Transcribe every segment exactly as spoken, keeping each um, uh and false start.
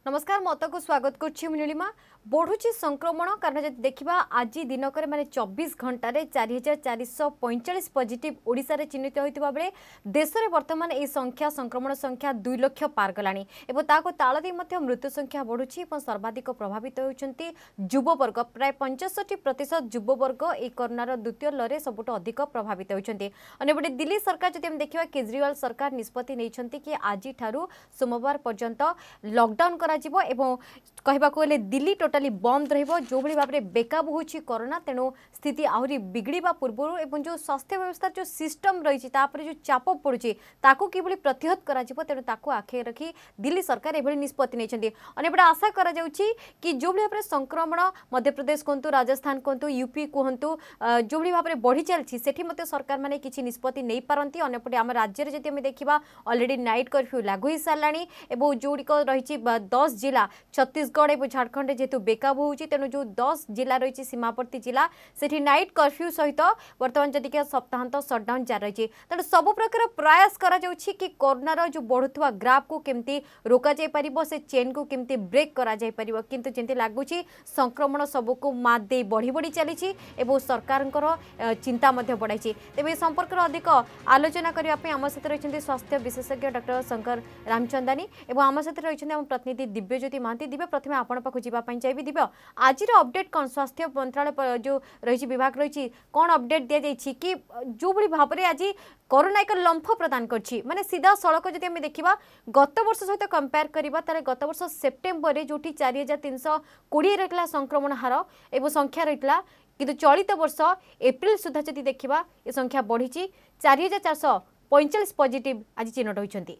नमस्कार मत को स्वागत करुच्ची नीलिमा बढ़ुची संक्रमण कारण जब देखा आज दिनक माने चौबीस घंटे चार हजार चार सौ पैंचाश पॉजिटिव ओडिशा रे चिन्हित होता बेले देश में बर्तमान यह संख्या संक्रमण संख्या दुई लक्ष पार गलानी एवं ताको ताल दे मध्य मृत्यु संख्या बढ़ुची सर्वाधिक प्रभावित होती युववर्ग प्राय पंचष्टि प्रतिशत युववर्ग ये कोरोनार द्वितीय लहर सबुठ अधिक प्रभावित होती अंपटे दिल्ली सरकार जब हम देखा केजरीवाल सरकार निष्पत्ति नहीं कि आज सोमवार पर्यंत लॉकडाउन करा एवं कहबाक गले दिल्ली टोटाली बंद रहिबो जो भली भाबरे बेकाबू होछि कोरोना तेणु स्थिति आहुरी बिगड़ीबा पूर्व एवं जो स्वास्थ्य व्यवस्था जो सिस्टम रही जो चाप पड़ुछि ताकू किभली प्रतिहत करा जिवो तेणु ताकू आखे रखी दिल्ली सरकार एभली निष्पत्ति नेछन्ती अनेबडा आशा करा जाउछि कि जो भली भाबरे संक्रमण मध्य प्रदेश कोंतु राजस्थान कोंतु यूपी कोंतु जो भली भाबरे बढ़ी चलछि सेठी मते सरकार माने किछि निष्पत्ति नै पारंती अनेपटे हम राज्य रे जति हम देखिबा ऑलरेडी नाइट कर्फ्यू लागू ही सारलाणी एवं जोडिक रहिछि दस जिला छत्तीसगढ़ और झारखंड जेहेतु बेकाबू होची तेणु जो दस जिला रही सीमावर्ती जिला से नाइट कर्फ्यू सहित बर्तमान जदि सप्ताहांत सटडाउन जारी रही तेणु सब प्रकार प्रयास करा जाउछि कि कोरोनार जो बढ़ुवा ग्राफ को केमती रोका जाय परिबो से चेन को केमती ब्रेक करा जाय परिबो किंतु जेंति लागुछि संक्रमण सबको मात दे बढ़ी बढ़ी चली एवं सरकारଙ୍କର चिंता मध्य बढ़ाई तेज संपर्क अधिक आलोचना करने आम सहित रही स्वास्थ्य विशेषज्ञ डॉक्टर शंकर रामचंदानी और आम सहित रही प्रतिनिधि दिव्यज्योति महांती दिव्य प्रथम आपण पाखु जावाई चाहिए दिव्य आज अपडेट कौन स्वास्थ्य मंत्रालय जो रही विभाग रही कौन अपडेट दि जाइए कि जो भाई भाव में आज कोरोना एक लंफ प्रदान करछि माने सीधा सड़क जदि हम देखा गत वर्ष सहित कंपेयर करबा तारे गत वर्ष सेप्टेम्बर रे जोठी चार हजार तीन सौ कोड़े रही संक्रमण हार एवं संख्या रही किंतु चलित वर्ष एप्रिल सुधा जदि देखा ये संख्या बढ़ी चार हजार चार सौ पैंचाश पॉजिटिव आज चिन्हट होती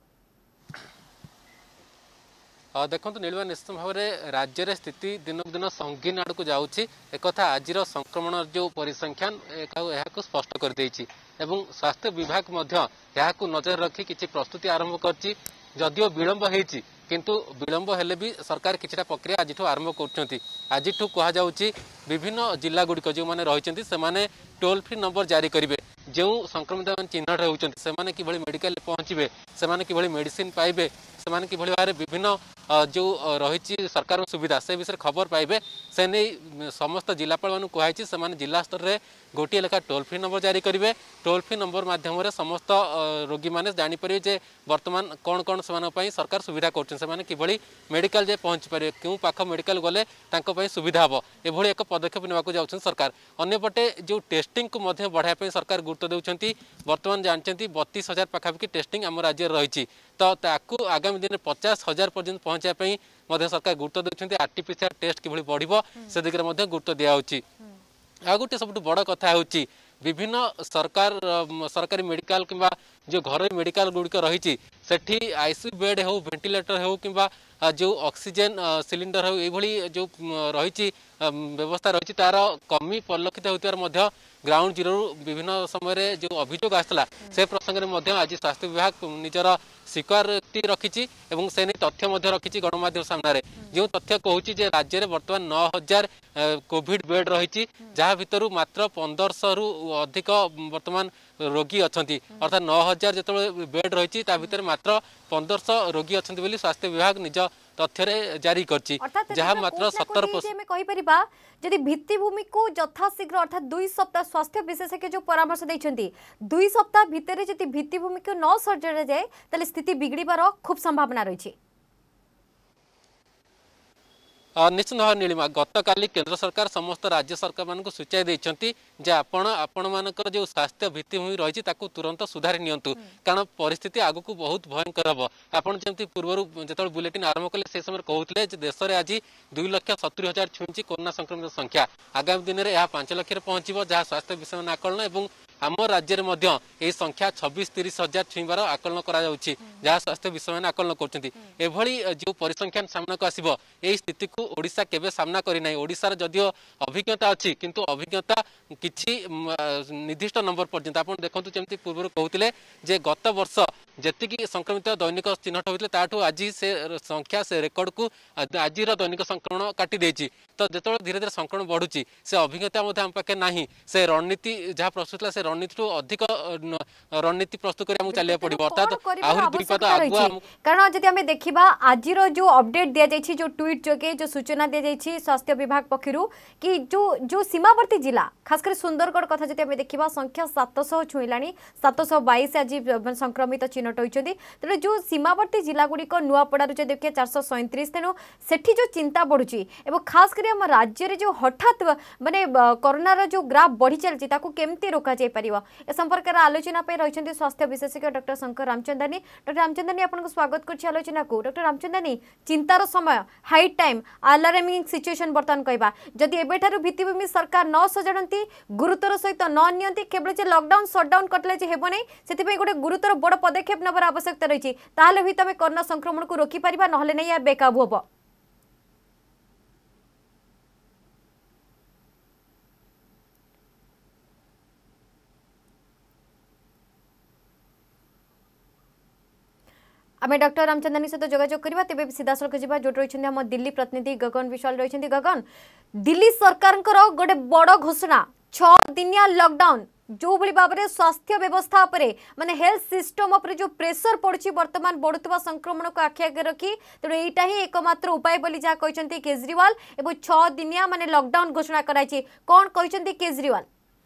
देखो नीलिमा निश्चित भाव में राज्य रे स्थिति दिनक दिन संगीन आड़ को जाऊँगी एक आज संक्रमण जो परिसंख्यान यह स्पष्ट कर देछि एवं स्वास्थ्य विभाग यहाँ नजर रखी किसी प्रस्तुति आरंभ कर जदिओ विलंब होती किंतु विलंब हेले भी सरकार किछटा प्रक्रिया आज आरंभ कर आज कहुच्छी विभिन्न जिला गुड़िक जो मैंने रही से टोल फ्री नंबर जारी करेंगे जो संक्रमित चिन्हट होती से मेडिकल पहुँचे से कि मेडिसिन पाइबे से कि भाव में विभिन्न जो रही सरकार सुविधा से विषय खबर पाइबे से नहीं समस्त जिलापाल मान कहुई से जिला स्तर में गोटे लेखा टोल फ्री नंबर जारी करेंगे टोल फ्री नंबर माध्यम समस्त रोगी मैंने जानीपर जे बर्तमान कौन कौन से सरकार सुविधा कर मेडिकल जे पहुँची पारे क्यों पाख मेडिकल गले सुविधा हम एभली एक पदक्षेप नेबाक जाउछन सरकार अन्यपटे जो टेस्टिंग को बढ़ाई सरकार गुरुत्व देउछंती बर्तमान जानते बत्तीस हजार पाखापाखि टेस्टिंग आम राज्य रही तो ताकू आगामी दिन में पचास हजार पर्यंत पहुँचाई सरकार गुरुत्व देउछंती आरटीपीसीआर टेस्ट किभली बढ़िबो से दिगरे मध्ये गुरुत्व दिया होची आ गोटे सबुठ बड़ कथा होची विभिन्न सरकार सरकारी मेडिकल किंबा जो घर मेडिकल गुड़िक रही सेठी आईसीयू बेड हो वेंटिलेटर हो किंबा जो ऑक्सीजन सिलिंडर हो ये जो रही व्यवस्था रही तार कमी परिलक्षित होता ग्राउंड जीरो विभिन्न समय जो अभियोग आसला से प्रसंग में आज स्वास्थ्य विभाग निजर स्वीकृति रखी और से तथ्य रखी गणमाध्यम सामने जो तथ्य कहूँ राज्य में बर्तमान नौ हजार कोविड बेड रही जहाँ भितर मात्र पंदरश रु अधिक बर्तमान रोगी अच्छा अर्थात नौ हजार जो बेड रही भितर मात्र पंदरश रोगी अच्छा स्वास्थ्य विभाग निज तथ्य जारी कर मात्र सत्तर जदि भित्तिभूमि को यथाशीघ्र अर्थात दुई सप्ताह स्वास्थ्य विशेषज्ञ जो परामर्श देइछन्ती दुई सप्ताह भितर जदि भित्तिभूमि को न सर्जरी जाए ताले स्थिति बिगड़ीबार खूब संभावना रही निश्चित भाव नीलिमा गत काली केंद्र सरकार समस्त राज्य सरकार मान सूचाई देइछन्ती जे आपण आपण मानकर जो स्वास्थ्य भित्तिभूमि रही तुरंत सुधारी नियंतु कारण परिस्थिति आगु को बहुत भयंकर हम आपन जेमती पूर्व जो बुलेटिन आरंभ कले से समय कहते देश में आज दुई लक्ष सतुरी हजार छुई कोरोना संक्रमित संख्या आगामी दिन में यह पांच लक्ष पहुंचो जहाँ स्वास्थ्य विषय आकलन और आम राज्य में यह संख्या छब्बीस तीस हजार छुईबार आकलन करा स्वास्थ्य विषय आकलन कर जो परिसंख्यान सामना को आसो यही स्थिति को ओडिशा केबे सामना करना ओडिशार जदिओ अभिज्ञता अच्छी किंतु अभिज्ञता किछि निर्दिष्ट नंबर पर्यंत आप देखो जमी पूर्व कहते जे गत वर्ष जी संक्रमित दैनिक चिन्हट होते ताठू आज से संख्या से रेकर्ड को आज दैनिक संक्रमण काटी देछि तो जो धीरे धीरे संक्रमण बढ़ुची से अभिज्ञता आम पाखे ना से रणनीति जहाँ प्रस्तुत है से रणनीति अधिक रणनीति प्रस्तुत कर चलिए पड़ो अर्थात आहरी दुई पाद आगुआ कारण जदि आम देखा आज जो अपडेट दि जाइए जो ट्वीट जोगे जो सूचना दि जाइए स्वास्थ्य विभाग पक्षर कि जो जो सीमावर्ती जिला खासकर सुंदरगढ़ कथा जब आम देखा संख्या सातश छुईला सातश बैश आज संक्रमित चिन्हट होती तेणु जो सीमावर्ती जिलागुड़िक नुआपड़ार जो देखिए चारश सैंतीस तेणु सेठी जो चिंता बढ़ुची एवं खास कर आम राज्य जो हठात माने कोरोनार जो ग्राफ बढ़ी चलती केमती रोक ए संपर्क आलोचना रही स्वास्थ्य विशेषज्ञ डॉक्टर शंकर रामचंदानी डॉक्टर रामचंदानी आपको स्वागत कर आलोचना को डॉक्टर रामचंदानी चिंतार समय हाई टाइम अलार्मिंग सिचुएशन बर्तमान कहवा जदि एबेठारु भित्तिभूमि सरकार न सजाड़ती गुरुतर सहित न नियंती केवल जे लॉकडाउन शटडाउन कटले जे हेबो नै सेति गोटे गुरुतर बड़ पदक्षेप नबर आवश्यकता रही ताहले भी तमे कोरोना संक्रमण को रोकी परिबा नहले नै या बेकाबू होबो। आम डॉक्टर रामचंदानी सहित जोगाजोग करवा तेज सीधा सड़क जा जो रही हम दिल्ली प्रतिनिधि गगन विशाल रही गगन दिल्ली सरकार गोटे बड़ घोषणा छह दिनिया लॉकडाउन जो भली भाव में स्वास्थ्य व्यवस्था उपरे माने हेल्थ सिस्टम उपरे जो प्रेशर पड़ुछि वर्तमान बढ़ुवा संक्रमण को आखि आगे रखी तेणु यहीटा ही एकमात्र उपाय बोली जहाँ कहते केजरीवाल एवं छह दिनिया माने लॉकडाउन घोषणा कराई कौन कहते केजरीवाल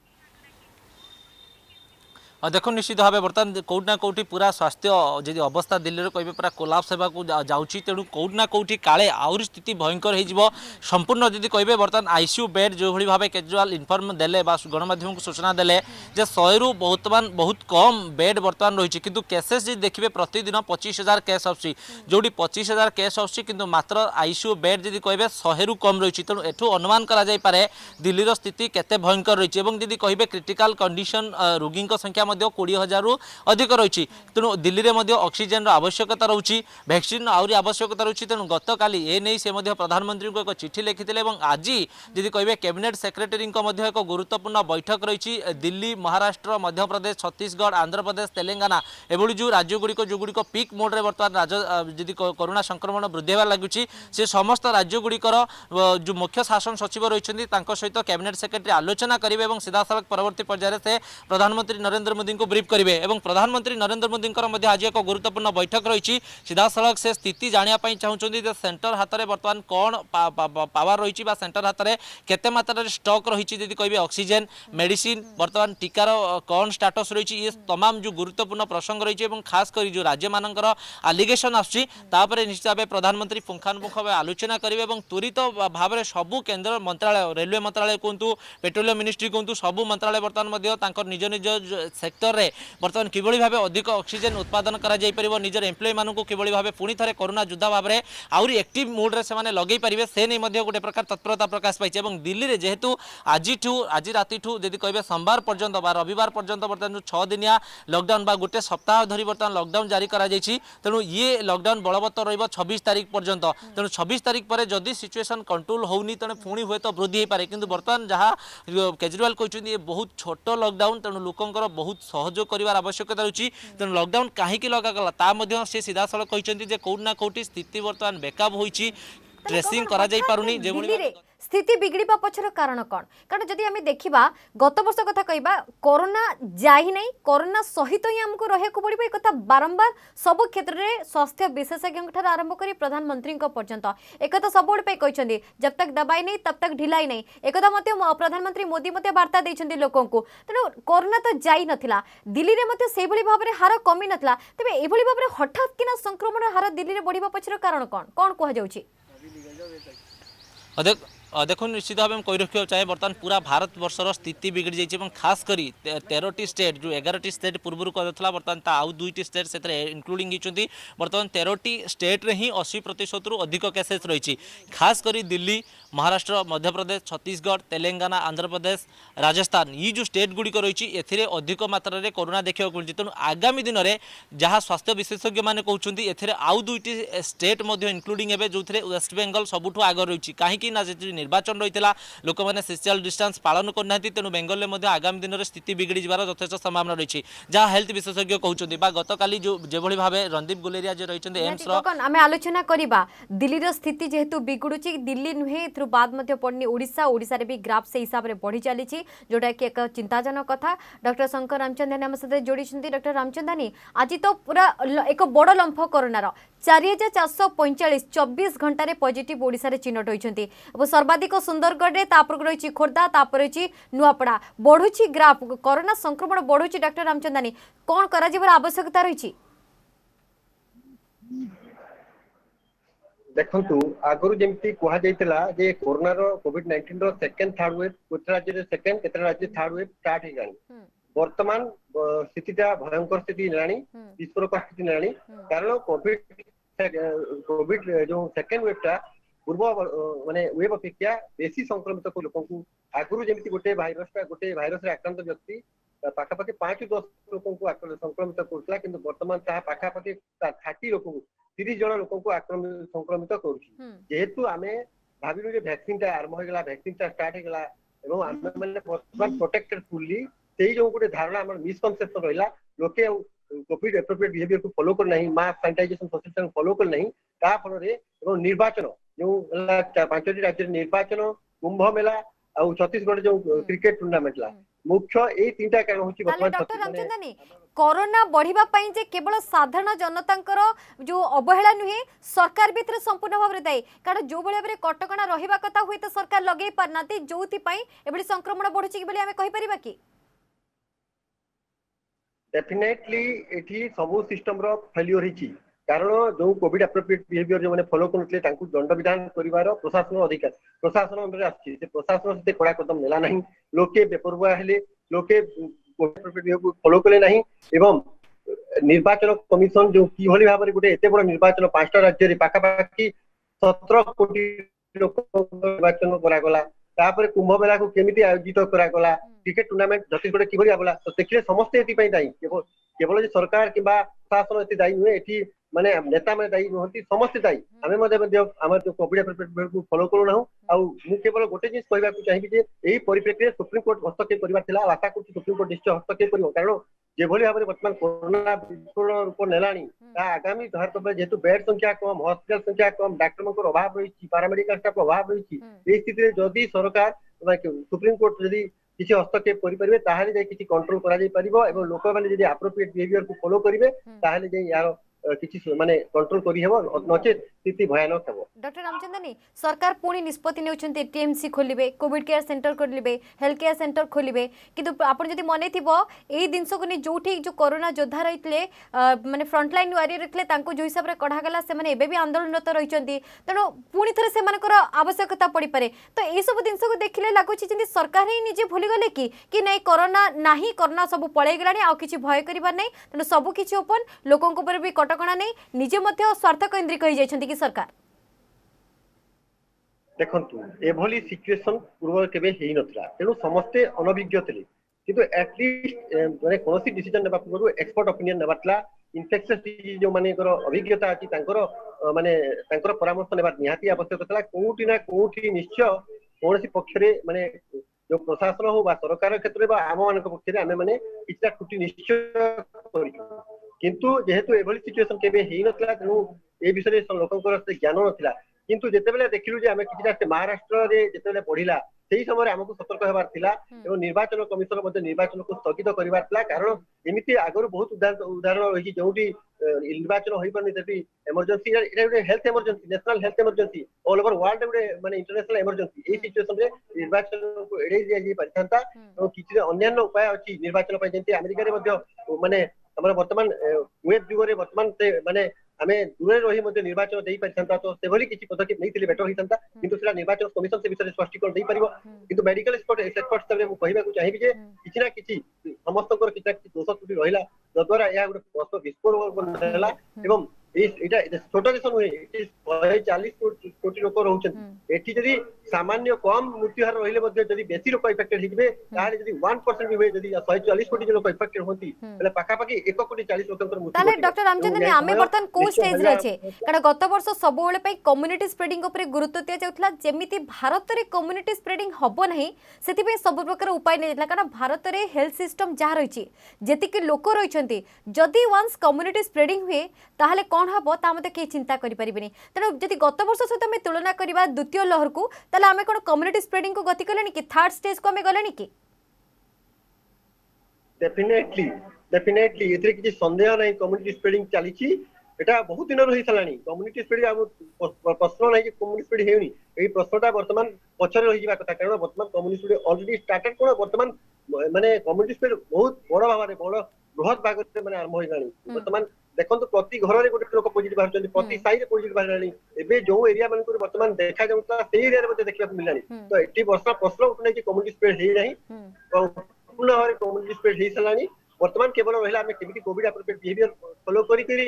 देखो निश्चित भाव बर्तमान कौट ना कौटी पूरा स्वास्थ्य जी अवस्था दिल्ली कहे पूरा कोलाप्स होगा जाऊँगी तेणु कौट ना कौटी काले आहरी स्थिति भयंकर हो संपूर्ण जी कहे बर्तमान आईसीयू बेड जो भाव केजरीवाल इनफर्म देले गणमाध्यम को सूचना देले जे शहे बर्तमान बहुत कम बेड बर्तमान रही किंतु केसेस जी देखिए प्रतिदिन पच्चीस हजार केस आसूँ जो पच्चीस हजार केस आसूँ मात्र आईसीयू बेड जी कहे शहे रु कम रही तेणु एठू अनुमान कर दिल्लीर स्थिति केते भयंकर रही जी कहे क्रिटिकल कंडीशन रोगी संख्या कोड़े हजार रु अधिक रही तेणु दिल्ली में ऑक्सीजन आवश्यकता रोचे वैक्सीन आहरी आवश्यकता रोचे तेणु गत काली ए नहीं से प्रधानमंत्री को एक चिठी लिखिते आज जी कहे कैबिनेट सेक्रेटरी एक गुरुत्वपूर्ण बैठक रही दिल्ली महाराष्ट्र मध्य प्रदेश छत्तीसगढ़ आंध्र प्रदेश तेलंगाना एभली जो राज्यगुड़िक जो गुड़िक पिक मोड्रे बर्तमान जी कोरोना संक्रमण वृद्धि होगा लगुच से समस्त राज्यगुड़िकर जो मुख्य शासन सचिव रही सहित कैबिनेट सेक्रेटरी आलोचना करेंगे और सीधा सड़क परवर्ती पर्यायर से प्रधानमंत्री नरेंद्र मोदी को ब्रीफ करेंगे और प्रधानमंत्री नरेंद्र मोदी आज एक गुरुत्वपूर्ण बैठक रही सीधा सड़क से स्थिति जानापी चाहते सेंटर हाथ में बर्तमान कौन पावर रही सेंटर हाथ में केते मात्रा स्टॉक रही कहे ऑक्सीजन मेडिसिन बर्तमान टीकार कौन स्टाटस रही ये तमाम जो गुरुत्वपूर्ण प्रसंग रही खास कर जो राज्य मानकर आलिगेशन आसपर निश्चित भाव प्रधानमंत्री पुंखानुपुंख भाव आलोचना करेंगे और त्वरित भाव में सबू केन्द्र मंत्रालय रेलवे मंत्रालय कहतु पेट्रोलियम मिनिस्ट्री कहतु सबू मंत्रालय बर्तमान निज निज सेक्टर रे बर्तमान किभली भाव अधिक ऑक्सीजन उत्पादन करा जाई परिबो निजर एम्प्लॉय मानू को किभली भाव पुणी थे कोरोना योद्धा भाव में आउरी एक्टिव मोड रे से लगे पारे से नहीं मध्य गोटे प्रकार तत्परता प्रकाश पाई और दिल्ली में जेहेतु आज आज राति जदि कहे सोमवार पर्यंत बा रविवार पर्यंत बर्तमान जो छह दिनिया लॉकडाउन बा गोटे सप्ताह धरी बर्तमान लॉकडाउन जारी करा जायछि तेणु ये लॉकडाउन बलवत्तर रहिबो छब्बीस तारीख पर्यंत तेणु छब्बीस तारीख पर जदि सिचुएशन कंट्रोल होनी तेणु पुणी हुए तो वृद्धि हो पारे किंतु बर्तमान जहाँ केजरीवाल कहते ये बहुत छोट लॉकडाउन तेणु लोकंकर बहुत सहयोग कर आवश्यकता रही तेणु लॉकडाउन कहीं लगा से सीधा सड़क कहते कौट ना कौटी स्थिति बर्तमान बेकाब होइछि ट्रेसिंग करा जाई पारुनी जेभली स्थिति बिगड़ा पछर कारण कौन कारण जदि आम देखा गत वर्ष कथा कहवा कोरोना जाही नहीं कोरोना सहित ही आमको रहा पड़ो एक बारंबार सब क्षेत्र में स्वास्थ्य विशेषज्ञ आरंभ कर प्रधानमंत्री पर्यंत एक सब कहते जब तक दबाई नहीं तब तक ढिलाई नहीं एक प्रधानमंत्री मोदी वार्ता देते लोकों को तेणु कोरोना तो जाई नथिला दिल्ली में से भाव में हार कमी नाला तेज ये भाव में हठात किना संक्रमण हार दिल्ली में बढ़िया पछर कारण कौन कौन कहुच्छी देखो निश्चित भाव में कही रखा चाहे बर्तमान पूरा भारत वर्षर स्थिति बिगड़ी जाइए खास करी तेरह स्टेट जो एगारटी स्टेट पूर्व कहला बर्तमान आउ दुईटी स्टेट से इनक्लूडिंग होती बर्तमान तेरह स्टेट रे ही अस्सी प्रतिशत रु अधिक केसेस रही खास करी दिल्ली महाराष्ट्र मध्य प्रदेश छत्तीसगढ़ तेलंगाना आंध्र प्रदेश राजस्थान ये जो स्टेट गुड़िक रही है अधिक मात्रा रे कोरोना देखा मिलती तेणु आगामी दिन में जहाँ स्वास्थ्य विशेषज्ञ मैंने कहते आउ दुईटी स्टेट इनक्लूडिंग जो वेस्ट बेंगल सबुठ आग रही कहीं निर्वाचन रही है लोक मैंने सोशल डिस्टेंस पालन करना तेणु बेंगल में आगामी दिन में स्थिति बिगड़ी जबार यथेष संभावना रही जहाँ हेल्थ विशेषज्ञ कहते गतकाली जो जो भाव रणदीप गुलेरिया जो रही एम्स आम आलोचना करवा दिल्लीर स्थिति जेहेतु बिगुड़ी दिल्ली नुहे ए बाद पड़नी ओडिशा ओडिशा रे भी ग्राफ से हिसाब से बढ़ी चली जोटा कि एक चिंताजनक कथा डॉक्टर शंकर रामचंदानी आम सहित जोड़ी डॉक्टर रामचंदानी आज तो पूरा एक बड़ लंफ कोरोनार चार हजार चारश पैंचाश चौबीस घंटे पॉजिटिव ओडिशा रे चिन्हट होती सर्वाधिक सुंदरगढ़ में तापर रही खोर्धा तापर रही नुआपड़ा बढ़ुची ग्राफ कोरोना संक्रमण बढ़ुची डॉक्टर रामचंदानी कौन कर आवश्यकता रही देखंतु आगरु जेमती कुहा जाइतला जे कोरोना रो कोविड नाइंटीन रो सेकंड थर्ड वेव कुछ राज्य रे सेकंड केतरा राज्य थर्ड वेव स्टार्ट हे गानी वर्तमान स्थितिटा भयंकर स्थिति लानी विस्फोरक स्थिति लानी कारण कोविड कोविड जो सेकंड वेव टा पूर्व माने वेव अपेक्षा बेसी संक्रमित को लोकन को आगरु जेमती गोटे भाइरस टा गोटे भाइरस रे आक्रांत व्यक्ति पाखापाखि पांच दस लोकन को संक्रमित करतला किंतु वर्तमान ता पाखापाखि तीस लोक तीस जन लोक को आक्रमित संक्रमित करेतु आम भाविलु वैक्सीन टा आरंभ हो गला वैक्सीन टा स्टार्ट हो गला एवं आम मैंने वर्तमान प्रोटेक्टेड फुल्ली से जो गोटे धारणा आम मिसकनसेप्शन रहा लोके कोविड एप्रोप्रिएट बिहेवियर को फॉलो कर नहीं mask sanitization social distance follow कर नहीं ता फल निर्वाचन जो पांचटी राज्य निर्वाचन कुंभ मेला और छत्तीसगढ़ जो क्रिकेट टूर्नामेंट ला मुख्य ए तीनटा कारण होची वर्तमान डॉक्टर रामचंदानी कोरोना बढ़िबा पई जे केवल साधारण जनतांकर जो अवहेला नुहे सरकार भीतर संपूर्ण भाव रे दायी कारण जो बळे बरे कटकणा रहिबा कथा होय त सरकार लगेई परनाती जोथि पई एबडी संक्रमण बढ़ुची कि बोली हमें कहि परिबा कि डेफिनेटली एठी सब सिस्टम रो फेलियर हिची कारण जो कोविड एप्रोप्रिएट बिहेवियर जो माने फॉलो करथले तांकु दंड विधान करिवार प्रशासन अधिकार प्रशासन में आछि से प्रशासन से कड़ा कदम नेला नहीं लोके बेपरवा हेले लोके कोविड एप्रोप्रिएट बिहेवियर को फॉलो करले नहीं एवं निर्वाचन कमिशन जो की भली भाबरे गुटे एते बड़ निर्वाचन पांचटा राज्य रे पाखा पाखी सत्रह कोटी लोक निर्वाचन करा गला तापर कुंभ मेला को केमिति आयोजित करा गला क्रिकेट टूर्नामेंट छत्तीसगढ़ किभली आबला तो देखिले समस्त एति पई दाई केवल केवल जे सरकार किबा शासन एति दाई नुहे एठी माने नेता में दायी नहती समस्त दायी आमे मध्ये मध्ये हमर जो कोविड एप्रोप्रिएट को फॉलो करू ना आ मु केवल गोटे जिस कहबा को चाहिबी जे एही परिप्रेक्षी सुप्रीम कोर्ट हस्तक्षेप करबा थिला आशा करछि सुप्रीम कोर्ट निश्चय हस्तक्षेप करियो कारण जे भली भाबरे वर्तमान कोरोना विस्फोरण रूप नेलानी ता आगामी भारत में जेतु बेड संख्या कम हॉस्पिटल संख्या कम डॉक्टरन को अभाव रही पैरामेडिकल स्टाफ अभाव रही ए स्थिति रे जदी सरकार सुप्रीम कोर्ट जदी किसी हस्तक्षेप करि परिबे ताहाले जे किछि कंट्रोल करा जाय परिबो एवं लोक माने जदी एप्रोप्रिएट बिहेवियर को फॉलो करिवे ताहाले जे यार किसी माने कंट्रोल करी हेबो नचेत स्थिति भयानक हेबो डॉक्टर रामचंदानी सरकार पुणी निष्पत्ति नेउछन्ते टीएमसी खोलिबे कोविड केयर सेंटर खोलिबे हेल्थ केयर सेंटर खोलिबे किंतु आपण जदी मने थिबो एई दिनसो को जोठी जो कोरोना योद्धा रहितले माने फ्रंट लाइन वारियर रखले तांको जो हिसाब रे कढा गला से माने एबे भी आंदोलनरत रहिचंती तनो पुणी थरे से मानकर आवश्यकता पड़ी पारे तो ए सब दिनसो को देखिले लागुची जंती सरकार ही निजे भूली गले कि कि नै कोरोना नाही कोरोना सब पळै गलानी आ किछि भय करिबा नै तनो सब किछि ओपन लोकन को पर भी कटकणा नै निजे मध्य स्वार्थ केंद्रित कहि जायछंती कि सरकार देखंतु एभली सिचुएशन पूर्व केबे हेई नथला तेनु समस्ते अनभिज्ञ थिले किंतु एटलीस्ट माने कोनोसी डिसीजन नेबा पूर्व एक्सपर्ट ओपिनियन नेबातला इन्फेक्शियस डिजीज जो माने कर अभिज्ञता अछि तांकर माने तांकर परामर्श नेबा निहाती आवश्यक थला कोउटी ना कोउटी निश्चय कोनोसी पक्षरे माने जो प्रशासन हो बा सरकार क्षेत्र बा आम मान पक्षरे आमे माने किछटा त्रुटि निश्चय करियो किंतु जेहेतु एभली सिचुएशन केबे हेई नथला तेनु ए विषय लोकंकर से ज्ञान नथिला किंतु जेतेबेले देखिलु जे आमे किछटा महाराष्ट्र रे जेतेबेले पढिला सेही समय हमको सतर्क हेबार थिला एवं निर्वाचन कमिशन मध्ये निर्वाचन को स्थगित करिबार थिला कारण एमिति आगरो बहुत उदाहरण उदाहरण रही जोटी निर्वाचन होई परनी तेटी इमरजेंसी एटा health emergency national health emergency all over world रे माने इंटरनेशनल इमरजेंसी ए सिचुएशन रे निर्वाचन को एडे जे परिथांता और किछि अन्य उपाय अछि निर्वाचन पय जेंति अमेरिका रे मध्ये माने हमर वर्तमान वेब जुग रे वर्तमान से माने आमे दूरे रही मध्ये निर्वाचन देई परिथांता तो सेभली किछि पदक्षेप नै थिले बेटर हितंता किंतु सेला निर्वाचन कमिशन से विषय स्पष्टीकरण देई परिबो किंतु मेडिकल एक्सपर्ट एक्सपर्ट सबरे मु कहिबा को चाहिबी जे किछि ना किछि समस्तकर किछि किछि दोष त्रुटि रहिला जद्वारा या गुटे प्रश्न विस्फोट बनला एवं एटा छोटा देश नुहे चालीस कोटी लोक रहउछन एठी जदी सामान्य कम मृत्युहार रहिले मध्ये जदि बेसी लोक इफेक्टेड हिबे ताले जदि वन परसेंट भी हुए जदि एक सौ चालीस कोटी लोक इफेक्टेड होती तले पाखा पाखी एक कोटी चालीस लोकंकर मृत्यु ताले डॉक्टर रामचंद्रन आमे बर्तन को स्टेज रे अछि कारण गत वर्ष सब बेले पई कम्युनिटी स्प्रेडिंग ऊपर गुरुत्व दिया जाउथला जेमिति भारत रे कम्युनिटी स्प्रेडिंग हबो नहीं सेति पे सब प्रकार उपाय नै दिला कारण भारत रे हेल्थ सिस्टम जा रहिछि जेति कि लोक रहिछंती जदि वंस कम्युनिटी स्प्रेडिंग हुए ताहले कोन हबो ता मते के चिंता करि परिबेनी तनो जदि गत वर्ष सहित हम तुलना करबा द्वितीय लहर को ताले आमे कोन कम्युनिटी स्प्रेडिंग को गति कलेनी कि थर्ड स्टेज को हमें गलेनी कि डेफिनेटली डेफिनेटली एथरे किछि संदेह नै कम्युनिटी स्प्रेडिंग चलीछि एटा बहुत दिन रही सलानी कम्युनिटी स्प्रेडिंग हम प्रश्न नै कि कम्युनिटी स्प्रेडिंग हेउनी एई प्रश्नटा वर्तमान पछरे रही जिबा कथा कारण वर्तमान कम्युनिटी स्प्रेडिंग ऑलरेडी स्टार्टेड कोन वर्तमान माने कम्युनिटी स्प्रेड बहुत बड़ भाबरे बड़ बृहत भागरे माने आरंभ होई गानी वर्तमान देखंतु प्रति घर रे गोटे लोक पॉजिटिव बाहर प्रति साई रे पॉजिटिव बाहर एबे जो एरिया मन को वर्तमान देखा जाउता सेही एरिया रे मध्ये देखिबा मिलानी तो एटी वर्ष प्रश्न उठनै कि कम्युनिटी स्प्रेड हेई नाही पूर्ण भाबरे कम्युनिटी स्प्रेड हेई सलानी वर्तमान केवल रहिला हमें केमिति कोविड एप्रोप्रिएट बिहेवियर फॉलो करी करी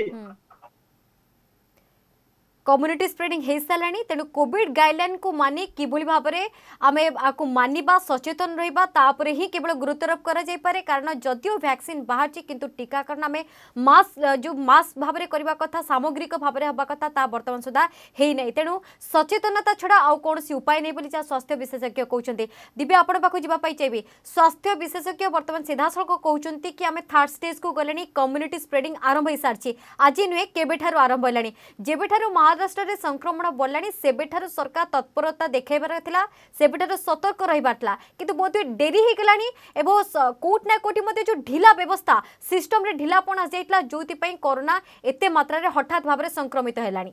कम्युनिटी स्प्रेडिंग हो सारे तेणु कोविड गाइडलाइन को मानि किभली भाव में आम आपको मानिबा सचेतन रहिबा तापरे ही केवल गुरुत्वारोप करा जाय पारे कारण जदियो वैक्सीन बाहर किंतु टीकाकरण आम मास जो मास भाव में करबा कथा सामग्रिक भाव में हवा कथा ता वर्तमान सुधा हेई नै तेणु सचेतनता छड़ा आउ कोनोसी उपाय नै बोली स्वास्थ्य विशेषज्ञ कहउछन्ते दिव्या आपण पाखु जिबा पाई चाहिबे स्वास्थ्य विशेषज्ञ वर्तमान सीधासळख कहउछन्ते कि आम थर्ड स्टेज को गलेनी कम्युनिटी स्प्रेडिंग आरंभ हो सारछि आज नुहे केबेठारु आरंभ होलानी जेबेठारु महाराष्ट्र रे संक्रमण बढ़लानी सेबेठारु सरकार तत्परता देखैबार थिला सेबेठारु सतर्क रहिबाटला किंतु बहुत डेरी हे गलानी एवं कोट ना कोटी मध्ये जो ढिला व्यवस्था सिस्टम रे ढिलापण आ जाइतला जोति पई कोरोना एते मात्रा रे हठात भाबरे संक्रमित हेलानी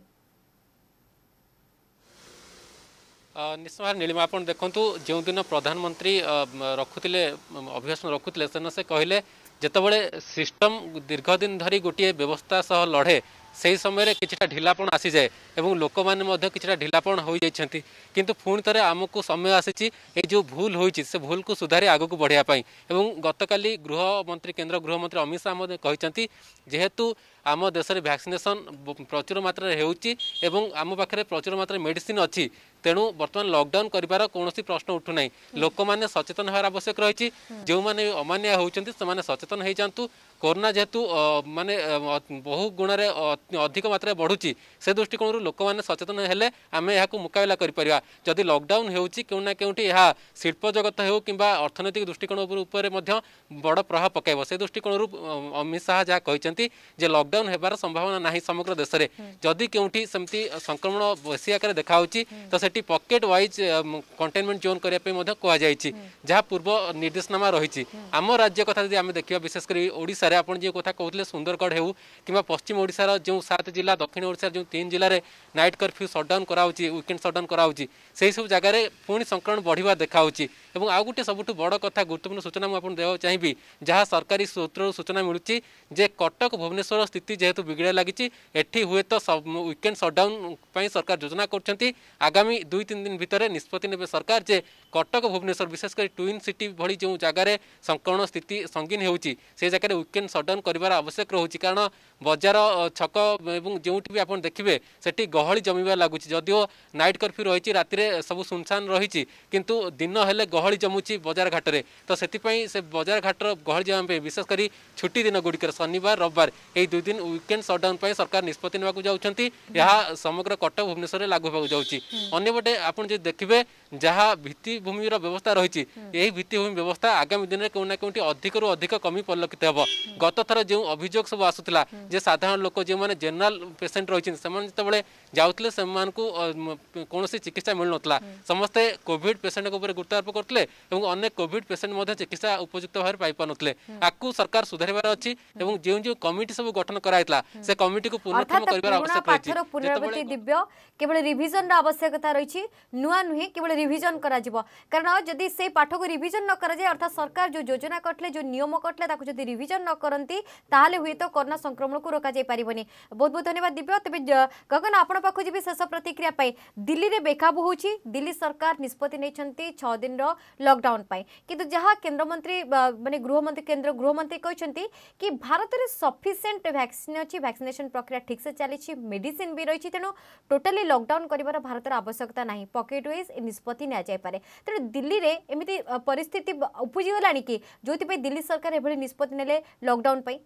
निश्चय भाव नीलिमा आप देखु जो दिन प्रधानमंत्री रखुले अभिभाषण रखुले से कहले जितेबाला सिस्टम दीर्घ दिन धरी गोटे व्यवस्था सह लड़े से समय किछटा ढिलापण आसी जाए एवं लोक मैंने किछटा ढिलापण हो जाइछंती किंतु पुणी थे आमको समय आसी जो भूल होइछि से भूल को सुधारी आगक बढ़ाई एवं गतकाली गृहमंत्री केंद्र गृहमंत्री अमित शाह कहते जेहेतु आम देश में वैक्सीनेशन प्रचुर मात्रा होउछि एवं आम पाखे प्रचुर मात्रा मेडिसिन अच्छी तेणु बर्तमान लॉकडाउन करिवार कौनसी प्रश्न उठुना लोक मैंने सचेतन होवार आवश्यक रही जो मैंने अमानिया होती से सचेतन हो जातु कोरोना जेहेतु माने बहु गुण में अधिक मात्रा बढ़ुची से दृष्टिकोण लोक मैंने सचेतन हेले आम यह मुकाबला करिपरिबा जदि लॉकडाउन होउछि केउ ना केउठी यह शिल्प जगत हो कि अर्थनैतिक दृष्टिकोण उपर बड़ प्रभाव पकाइब से दृष्टिकोण अमित शाह जहाँ कहते जे लॉकडाउन होबार संभावना नहीं समग्र देश में जदि केउठी सेमती संक्रमण बेसी आकार देखा तो सेठी पॉकेट वाइज कंटेनमेंट जोन करने कहुई जहाँ पूर्व निर्देशनामा रही आम राज्य कथा जब आम देखा विशेषकर ओडिशा रे आपण जो कथा कहते सुंदरगढ़ हो कि पश्चिम ओडिशार जो सात जिला दक्षिण ओडिशार जो तीन जिले में नाइट कर्फ्यू सटडाउन कराउछि वीकेंड सटडाउन कराउछि से सब जगार पुणी संक्रमण बढ़िया देखा और आउ गोटे सबुठ बड़ कथा गुरुत्वपूर्ण सूचना मुझे देवा चाहिए जहाँ सरकारी सूत्र सूचना मिलूँ जे कटक भुवनेश्वर स्थिति जेहेतु बिगड़े लगी एठी हुए तो वीकेंड सटडाउन सरकार योजना कर आगामी दुई तीन दिन भितर निष्पत्ति ने सरकार जे कटक भुवनेश्वर विशेषकर ट्विन सिटी भली जो जगार संक्रमण स्थिति संगीन होउछि से जगह वीकेंड सटडाउन करार आवश्यक रोचे कारण बजार छक जो भी आप देखिए सेठी गहली जमीबार लगुच जदिओ नाइट कर्फ्यू रही राति सब सुनसान रही किंतु दिन हेले गहली जमुची बजार घाट में तो से से बजार घाट गहली जमा विशेषकर छुट्टी दिन गुड़िक शनिवार रविवार यही दुई दिन वीकेंड सटडाउन सरकार निष्पत्ति नेबाकू जाउछंती यह समग्र कटक भुवनेश्वर लागू होगा जाउछि अन्यपटे आप देखिए जहाँ भित्तिभूमि व्यवस्था रही यही भित्तिभूमि व्यवस्था आगामी दिन में कौन ना कौटी अधिक रू अधिक कमी परिलक्षित हो गत थर जो अभियोग सब आसूला जे साधारण लोक जो मैंने जेनराल पेसेंट रही जो जाऊे से कौन चिकित्सा मिल ना समस्ते कोविड पेसेंट गुरुत्वारोप करते अनेक कोविड पेसेंट चिकित्सा उपयुक्त भाव पाई पार ना आपको सरकार सुधार अच्छी जो जो कमिटी सब गठन कराइला से कमिटी को पुनर्गठन कर आवश्यक रही दिव्य केवल रिविजन आवश्यकता रही नुआ नुहे केवल रिविजन करा कारण जदि से पाठ को रिविजन न करा जाए अर्थात सरकार जो योजना करते जो नियम करते रिविजन न करती ताहले हुए तो कोरोना संक्रमण को रोका जाई पारिबनी। बहुत बहुत धन्यवाद दिव्य। तबे गगन आपण पाखु जी शेष प्रतिक्रिया पाई दिल्ली रे बेकाबू होची दिल्ली सरकार निष्पत्ति नेछंती छह दिन रो लॉकडाउन पाई किंतु जहां केंद्र मंत्री माने गृह मंत्री केंद्र गृह मंत्री कहचंती कि भारत रे सफिशिएंट वैक्सीन अछि वैक्सीनेशन प्रक्रिया ठीक से चली छी मेडिसिन भी रही तेणु टोटाली लॉकडाउन करिवार भारत रो आवश्यकता नाही पॉकेट वाइज निष्पत्ति निया जाय पारे तेणु दिल्ली रे एमिति परिस्थिति उपजी गलानी कि जोति पे दिल्ली सरकार एभली निष्पत्ति नेले लॉकडाउन पाई।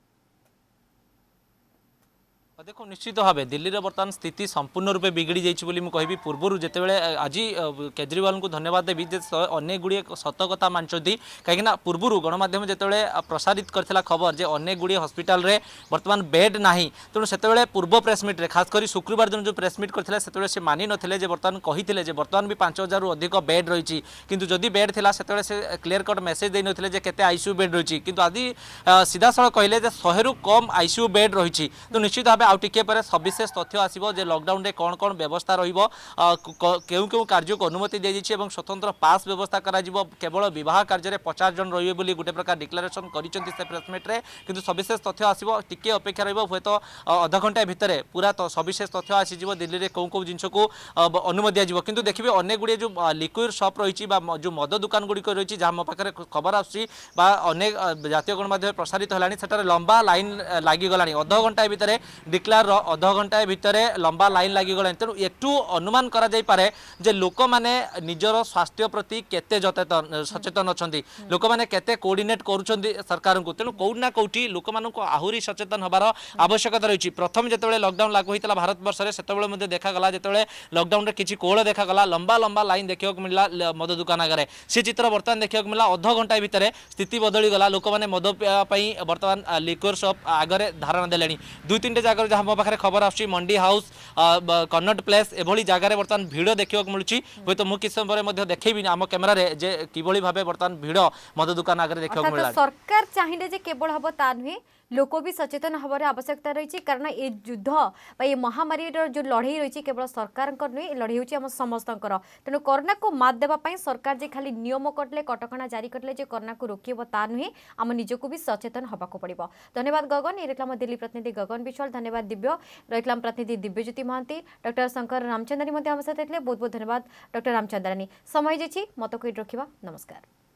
देखो निश्चित भाव दिल्ली रे बर्तमान स्थिति संपूर्ण रूपे बिगड़ी जाइए मुझे पूर्व जितेबाला आज केजरीवाल को धन्यवाद देवी अनेक गुड़े सत कथा मानते कहीं पूर्व गणमाध्यम जितेबाला प्रसारित करथिला खबर जे अनेक गुड़े हस्पिटाल रे बर्तमान बेड नाही तेणु से पूर्व प्रेसमिट खासकर शुक्रवार दिन जो प्रेसमिट करथिला सेतेबेले से मानि नथिले जे बर्तमान कहिथिले जे बर्तमान भी पांच हजार रु अधिक बेड रही किंतु जदि बेड थिला सेतेबेले से क्लियर कट मेसेज दे नथिले जे केते आईसीयू बेड रही किंतु आज सीधा सळ कहले जे सौ रु कम आईसीयू बेड रही तो निश्चित भाव आउ टिके पर सविशेष तथ्य आसीबो जे लॉकडाउन रे कौन कौन व्यवस्था रहिबो केउ केउ कार्य को अनुमति दे दिछि एवं स्वतंत्र पास व्यवस्था करा जिवो केवल विवाह कार्य रे पचास जन रहिबे बोली गुटे प्रकार डिक्लेरेशन करिसंती से प्रेसमिट रे किंतु सविशेष तथ्य आसीबो टिके अपेक्षा रहिबो होय तो आधा घंटा भितरे पूरा तो सविशेष तथ्य आसी जिवो दिल्ली रे कोउ कोउ जिंस को अनुमति दिया जिवो किंतु देखिबे अनेक गुडे जो लिक्विड शॉप रहिछि बा जो मद दुकान गुडी को रहिछि जा मो पाखरे खबर आछि बा अनेक जातीय गणमाध्यम प्रसारित हलानी सेटारे लंबा लाइन लागि गलानी आधा घंटा भितरे डिक्लेयर अध घंटा भितर लंबा लाइन लगी गला तेणु एटू अनुमान करा जाई पारे जे लोक माने निजर स्वास्थ्य प्रति केते जतेतन सचेतन अछंती लोक माने केते कोऑर्डिनेट करूछंती सरकार को तेणु कोउना कोउटी लोक मानन को आहुरी सचेतन हबार आवश्यकता रही प्रथम जेतेबेले लॉकडाउन लागू होइतला भारत वर्ष रे सेतेबेले मध्ये देखा गला जेतेबेले लॉकडाउन रे किछि कोळ देखा गला लंबा लंबा लाइन देखियो को मिलला मद दुकान आगरे से चित्र वर्तमान देखियो को मिलला अध घंटा भितर स्थिति बदली गला लोक माने मद पई वर्तमान लिक्विड शॉप आगरे धारणा देलेनी दुई तीन जगह जहां मो पाखरे खबर आछि मंडी हाउस कन्नट प्लेस एभली जगार बर्तमान भिड़ देखा मिलूँ हूँ तो मुझे समय मध्य देखेबी आम कैमेरा रे जे किभली भाबे बर्तमान भिड़ मद दुकान आगे देखा मिला सरकार चाहिए जे केवल हम ता नुहे लोक भी सचेतन हबार आवश्यकता रही कारण ये युद्ध ये महामारी जो लड़ाई रही केवल सरकार नुहे लड़ाई हूँ समस्त तेणु कोरोना को मात देवाई सरकार जे खाली नियम करले कटकणा जारी करले जे कोरोना को रोकब ता नुहे आम निजक भी सचेतन होबाक पड़ो। धन्यवाद गगन ये रखला दिल्ली प्रतिनिधि गगन विश्वाल धन्यवाद दिव्य रखला प्रतिनिधि दिव्यज्योति महांती डॉक्टर शंकर रामचंद्रानी आम साथ बहुत बहुत धन्यवाद डॉक्टर रामचंद्रानी समय जी मत को रखा नमस्कार।